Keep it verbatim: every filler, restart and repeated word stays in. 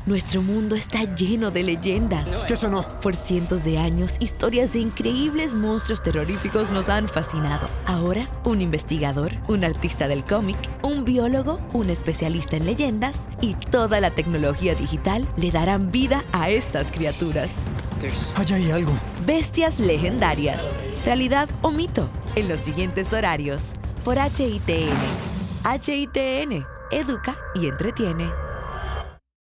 Nuestro mundo está lleno de leyendas. ¿Qué sonó? Por cientos de años, historias de increíbles monstruos terroríficos nos han fascinado. Ahora, un investigador, un artista del cómic, un biólogo, un especialista en leyendas y toda la tecnología digital le darán vida a estas criaturas. Allá hay algo. Bestias legendarias. ¿Realidad o mito? En los siguientes horarios. Por H I T N. H I T N. Educa y entretiene.